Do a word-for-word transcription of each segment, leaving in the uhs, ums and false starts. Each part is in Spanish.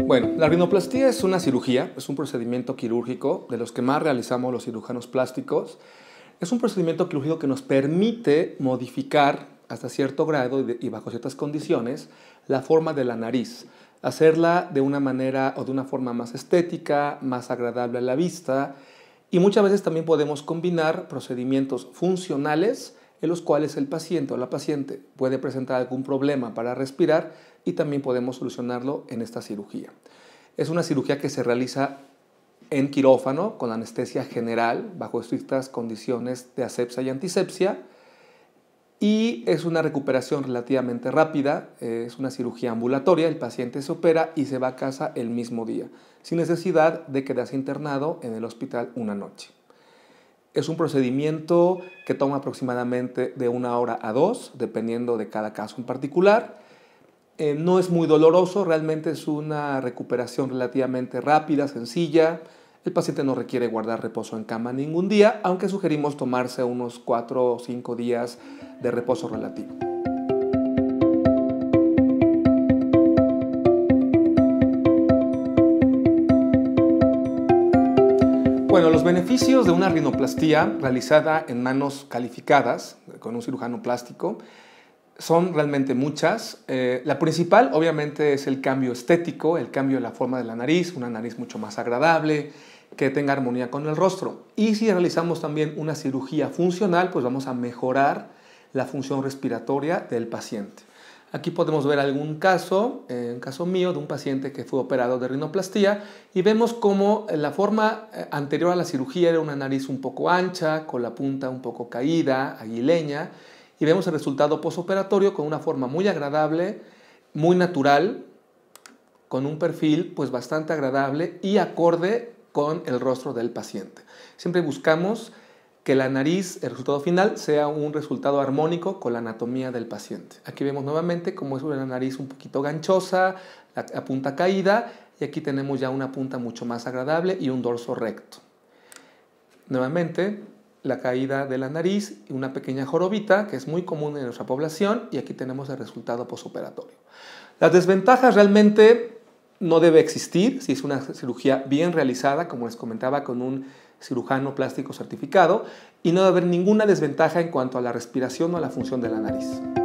Bueno, la rinoplastia es una cirugía, es un procedimiento quirúrgico de los que más realizamos los cirujanos plásticos. Es un procedimiento quirúrgico que nos permite modificar hasta cierto grado y bajo ciertas condiciones la forma de la nariz, hacerla de una manera o de una forma más estética, más agradable a la vista, y muchas veces también podemos combinar procedimientos funcionales en los cuales el paciente o la paciente puede presentar algún problema para respirar y también podemos solucionarlo en esta cirugía. Es una cirugía que se realiza en quirófano con anestesia general bajo estrictas condiciones de asepsia y antisepsia, y es una recuperación relativamente rápida. Es una cirugía ambulatoria, el paciente se opera y se va a casa el mismo día, sin necesidad de quedarse internado en el hospital una noche. Es un procedimiento que toma aproximadamente de una hora a dos, dependiendo de cada caso en particular. Eh, no es muy doloroso, realmente es una recuperación relativamente rápida, sencilla. El paciente no requiere guardar reposo en cama ningún día, aunque sugerimos tomarse unos cuatro o cinco días de reposo relativo. Bueno, los beneficios de una rinoplastía realizada en manos calificadas, con un cirujano plástico, son realmente muchas. Eh, la principal, obviamente, es el cambio estético, el cambio de la forma de la nariz, una nariz mucho más agradable, que tenga armonía con el rostro. Y si realizamos también una cirugía funcional, pues vamos a mejorar la función respiratoria del paciente. Aquí podemos ver algún caso, eh, un caso mío de un paciente que fue operado de rinoplastía, y vemos cómo la forma anterior a la cirugía era una nariz un poco ancha, con la punta un poco caída, aguileña, y vemos el resultado postoperatorio con una forma muy agradable, muy natural, con un perfil pues bastante agradable y acorde con el rostro del paciente. Siempre buscamos que la nariz, el resultado final, sea un resultado armónico con la anatomía del paciente. Aquí vemos nuevamente cómo es una nariz un poquito ganchosa, la, la punta caída, y aquí tenemos ya una punta mucho más agradable y un dorso recto. Nuevamente, la caída de la nariz y una pequeña jorobita, que es muy común en nuestra población, y aquí tenemos el resultado postoperatorio. Las desventajas realmente no debe existir si es una cirugía bien realizada, como les comentaba, con un cirujano plástico certificado, y no debe haber ninguna desventaja en cuanto a la respiración o a la función de la nariz.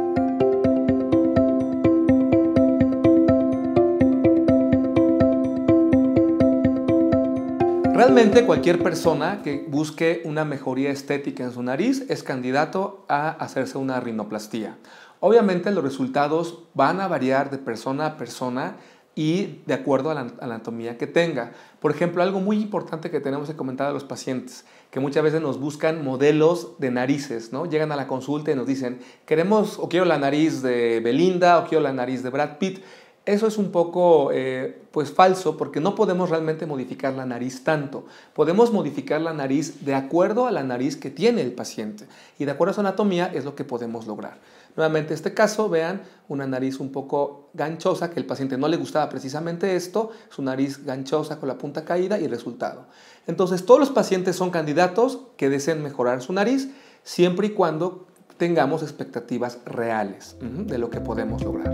Realmente cualquier persona que busque una mejoría estética en su nariz es candidato a hacerse una rinoplastía. Obviamente los resultados van a variar de persona a persona y de acuerdo a la anatomía que tenga. Por ejemplo, algo muy importante que tenemos que comentar a los pacientes, que muchas veces nos buscan modelos de narices, ¿no? Llegan a la consulta y nos dicen, queremos o quiero la nariz de Belinda o quiero la nariz de Brad Pitt. Eso es un poco eh, pues falso, porque no podemos realmente modificar la nariz tanto. Podemos modificar la nariz de acuerdo a la nariz que tiene el paciente, y de acuerdo a su anatomía es lo que podemos lograr. Nuevamente, este caso, vean, una nariz un poco ganchosa, que el paciente no le gustaba precisamente esto, su nariz ganchosa con la punta caída, y el resultado. Entonces, todos los pacientes son candidatos que deseen mejorar su nariz, siempre y cuando tengamos expectativas reales uh-huh, de lo que podemos lograr.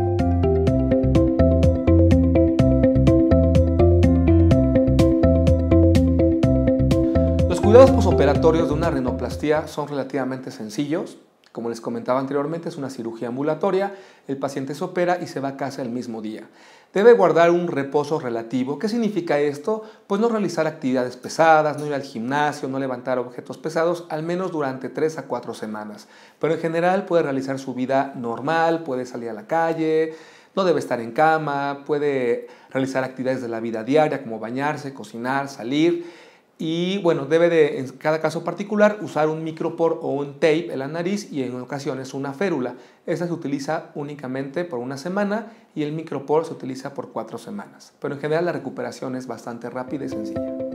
Los cuidados posoperatorios de una rinoplastía son relativamente sencillos. Como les comentaba anteriormente, es una cirugía ambulatoria, el paciente se opera y se va a casa el mismo día. Debe guardar un reposo relativo. ¿Qué significa esto? Pues no realizar actividades pesadas, no ir al gimnasio, no levantar objetos pesados, al menos durante tres a cuatro semanas. Pero en general puede realizar su vida normal, puede salir a la calle, no debe estar en cama, puede realizar actividades de la vida diaria como bañarse, cocinar, salir. Y bueno, debe de, en cada caso particular, usar un micropor o un tape en la nariz y en ocasiones una férula. Esta se utiliza únicamente por una semana y el micropor se utiliza por cuatro semanas. Pero en general la recuperación es bastante rápida y sencilla.